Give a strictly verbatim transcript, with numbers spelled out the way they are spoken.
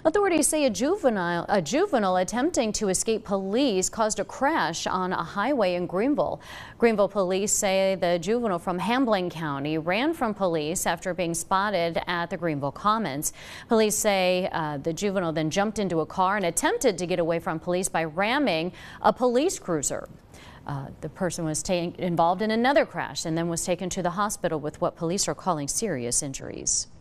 Authorities say a juvenile, a juvenile attempting to escape police caused a crash on a highway in Greeneville. Greeneville police say the juvenile from Hambling County ran from police after being spotted at the Greeneville Commons. Police say uh, the juvenile then jumped into a car and attempted to get away from police by ramming a police cruiser. Uh, the person was involved in another crash and then was taken to the hospital with what police are calling serious injuries.